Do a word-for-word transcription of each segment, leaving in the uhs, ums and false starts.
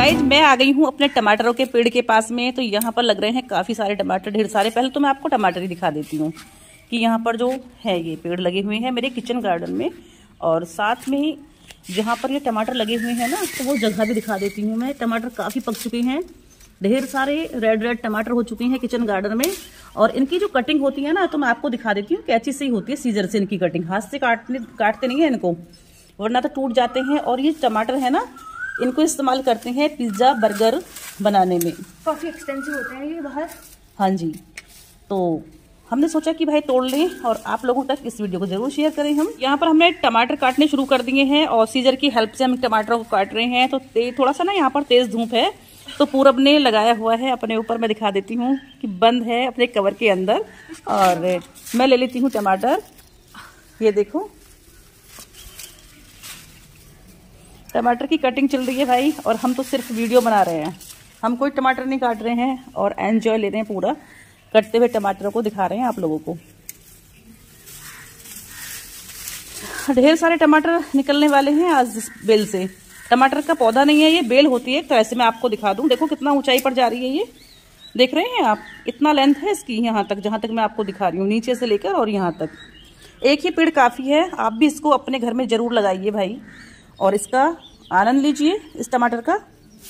Guys मैं आ गई हूँ अपने टमाटरों के पेड़ के पास में। तो यहाँ पर लग रहे हैं काफी सारे टमाटर, ढेर सारे। पहले तो मैं आपको टमाटर ही दिखा देती हूँ कि यहाँ पर जो है ये पेड़ लगे हुए हैं मेरे किचन गार्डन में, और साथ में ही जहाँ पर ये टमाटर लगे हुए हैं ना, तो वो जगह भी दिखा देती हूँ मैं। टमाटर काफी पक चुके हैं, ढेर सारे रेड रेड टमाटर हो चुके हैं किचन गार्डन में। और इनकी जो कटिंग होती है ना, तो मैं आपको दिखा देती हूँ, कैंची से ही होती है, सीजर से इनकी कटिंग। हाथ से काटने काटते नहीं है इनको, वरना तो टूट जाते हैं। और ये टमाटर है ना, इनको इस्तेमाल करते हैं पिज्जा बर्गर बनाने में। काफी एक्सपेंसिव होते हैं ये बाहर। हाँ जी, तो हमने सोचा कि भाई तोड़ लें और आप लोगों तक इस वीडियो को जरूर शेयर करें। हम यहाँ पर हमने टमाटर काटने शुरू कर दिए हैं और सीजर की हेल्प से हम टमाटरों को काट रहे हैं। तो थोड़ा सा ना यहाँ पर तेज धूप है, तो पूरब ने लगाया हुआ है अपने ऊपर। मैं दिखा देती हूँ कि बंद है अपने कवर के अंदर। और मैं ले लेती हूँ टमाटर, ये देखो टमाटर की कटिंग चल रही है भाई। और हम तो सिर्फ वीडियो बना रहे हैं, हम कोई टमाटर नहीं काट रहे हैं और एंजॉय ले रहे हैं पूरा। कटते हुए टमाटरों को दिखा रहे हैं आप लोगों को। ढेर सारे टमाटर निकलने वाले हैं आज इस बेल से। टमाटर का पौधा नहीं है, ये बेल होती है। तो ऐसे मैं आपको दिखा दूं, देखो कितना ऊंचाई पर जा रही है ये, देख रहे हैं आप, इतना लेंथ है इसकी यहाँ तक, जहां तक मैं आपको दिखा रही हूँ, नीचे से लेकर और यहाँ तक। एक ही पेड़ काफी है, आप भी इसको अपने घर में जरूर लगाइए भाई, और इसका आनंद लीजिए इस टमाटर का।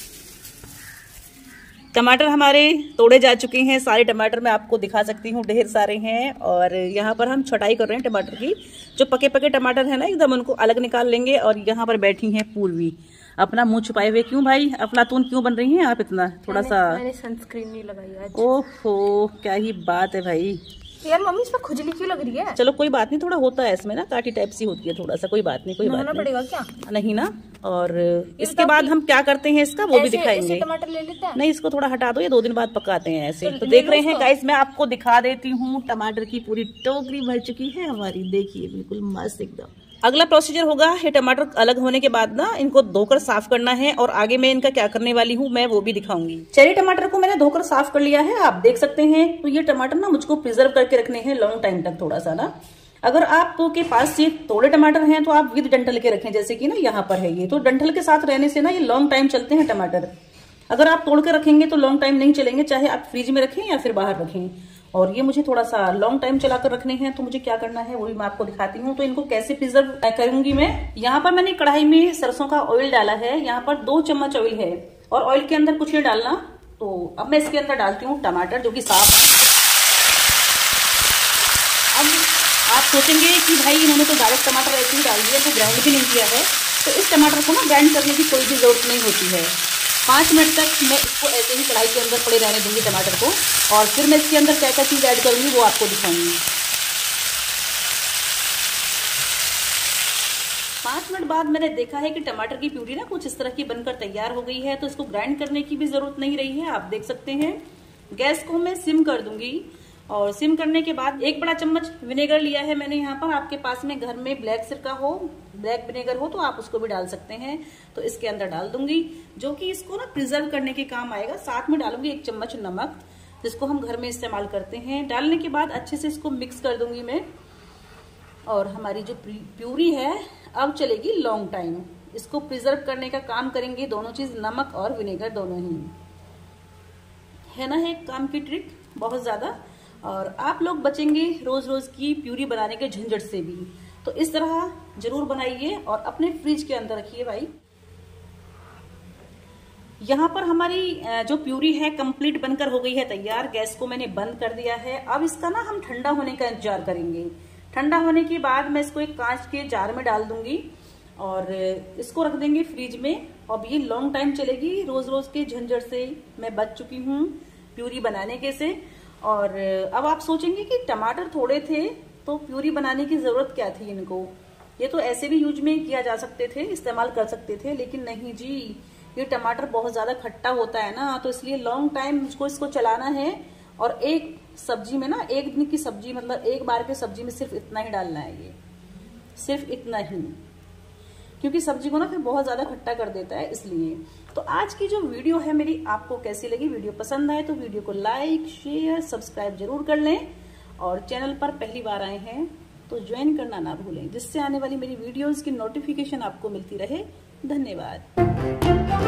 टमाटर हमारे तोड़े जा चुके हैं, सारे टमाटर मैं आपको दिखा सकती हूँ, ढेर सारे हैं। और यहाँ पर हम छटाई कर रहे हैं टमाटर की। जो पके पके टमाटर है ना एकदम, उनको अलग निकाल लेंगे। और यहाँ पर बैठी हैं पूर्वी, अपना मुंह छुपाए हुए। क्यों भाई, अफलातून क्यों बन रही हैं आप इतना? थोड़ा मैंने, सा मैंने सनस्क्रीन नहीं लगाई आज। ओहो, क्या ही बात है भाई। यार मम्मी इसमें खुजली क्यों लग रही है? चलो कोई बात नहीं, थोड़ा होता है इसमें ना, काटी टाइप सी होती है थोड़ा सा, कोई बात नहीं, कोई बात नहीं। पड़ेगा क्या? नहीं ना। और इसके बाद हम क्या करते हैं इसका, वो भी दिखाएंगे। टमाटर ले लेते हैं? नहीं, इसको थोड़ा हटा दो, ये दो दिन बाद पकाते हैं ऐसे। तो देख रहे हैं गाइस, मैं आपको दिखा देती हूँ, टमाटर की पूरी टोकरी भर चुकी है हमारी, देखिए बिल्कुल मस्त एकदम। अगला प्रोसीजर होगा, ये टमाटर अलग होने के बाद ना इनको धोकर साफ करना है, और आगे मैं इनका क्या करने वाली हूँ मैं वो भी दिखाऊंगी। चेरी टमाटर को मैंने धोकर साफ कर लिया है, आप देख सकते हैं। तो ये टमाटर ना मुझको प्रिजर्व करके रखने हैं लॉन्ग टाइम तक थोड़ा सा ना। अगर आपके पास ये तोड़े टमाटर हैं तो आप विद डंठल के रखें, जैसे कि ना यहाँ पर है ये, तो डंठल के साथ रहने से ना ये लॉन्ग टाइम चलते हैं टमाटर। अगर आप तोड़ के रखेंगे तो लॉन्ग टाइम नहीं चलेंगे, चाहे आप फ्रिज में रखें या फिर बाहर रखें। और ये मुझे थोड़ा सा लॉन्ग टाइम चलाकर रखने हैं, तो मुझे क्या करना है वो भी मैं आपको दिखाती हूँ। तो इनको कैसे प्रिजर्व करूंगी मैं। यहाँ पर मैंने कढ़ाई में सरसों का ऑयल डाला है, यहाँ पर दो चम्मच ऑयल है, और ऑयल के अंदर कुछ नहीं डालना। तो अब मैं इसके अंदर डालती हूँ टमाटर, जो कि साफ है। अब आप सोचेंगे कि भाई इन्होंने तो डायरेक्ट टमाटर ऐसे ही डाल दिया, तो ग्राइंड भी नहीं किया है। तो इस टमाटर को ना ग्राइंड करने की कोई भी जरूरत नहीं होती है। पाँच मिनट तक मैं इसको ऐसे ही कढ़ाई के अंदर पड़े रहने दूंगी टमाटर को, और फिर मैं इसके अंदर क्या क्या चीज़ ऐड करूंगी वो आपको दिखाऊंगी। पाँच मिनट बाद मैंने देखा है कि टमाटर की प्यूरी ना कुछ इस तरह की बनकर तैयार हो गई है। तो इसको ग्राइंड करने की भी जरूरत नहीं रही है, आप देख सकते हैं। गैस को मैं सिम कर दूंगी, और सिम करने के बाद एक बड़ा चम्मच विनेगर लिया है मैंने यहाँ पर। आपके पास में घर में ब्लैक सिरका हो, ब्लैक विनेगर हो, तो आप उसको भी डाल सकते हैं। तो इसके अंदर डाल दूंगी, जो कि इसको ना प्रिजर्व करने के काम आएगा। साथ में डालूंगी एक चम्मच नमक, जिसको हम घर में इस्तेमाल करते हैं। डालने के बाद अच्छे से इसको मिक्स कर दूंगी मैं। और हमारी जो प्यूरी है अब चलेगी लॉन्ग टाइम। इसको प्रिजर्व करने का काम करेंगे दोनों चीज, नमक और विनेगर दोनों ही, है ना। है काम की ट्रिक बहुत ज्यादा, और आप लोग बचेंगे रोज रोज की प्यूरी बनाने के झंझट से भी। तो इस तरह जरूर बनाइए और अपने फ्रिज के अंदर रखिए भाई। यहाँ पर हमारी जो प्यूरी है कंप्लीट बनकर हो गई है तैयार। गैस को मैंने बंद कर दिया है। अब इसका ना हम ठंडा होने का इंतजार करेंगे। ठंडा होने के बाद मैं इसको एक कांच के जार में डाल दूंगी, और इसको रख देंगे फ्रिज में। अब ये लॉन्ग टाइम चलेगी, रोज रोज के झंझट से मैं बच चुकी हूँ प्यूरी बनाने के से। और अब आप सोचेंगे कि टमाटर थोड़े थे तो प्यूरी बनाने की जरूरत क्या थी इनको, ये तो ऐसे भी यूज में किया जा सकते थे, इस्तेमाल कर सकते थे। लेकिन नहीं जी, ये टमाटर बहुत ज्यादा खट्टा होता है ना, तो इसलिए लॉन्ग टाइम मुझको इसको चलाना है। और एक सब्जी में ना, एक दिन की सब्जी मतलब एक बार की सब्जी में सिर्फ इतना ही डालना है, ये सिर्फ इतना ही, क्योंकि सब्जी को ना फिर बहुत ज्यादा खट्टा कर देता है इसलिए। तो आज की जो वीडियो है मेरी आपको कैसी लगी? वीडियो पसंद आए तो वीडियो को लाइक शेयर सब्सक्राइब जरूर कर लें, और चैनल पर पहली बार आए हैं तो ज्वाइन करना ना भूलें, जिससे आने वाली मेरी वीडियोस की नोटिफिकेशन आपको मिलती रहे। धन्यवाद।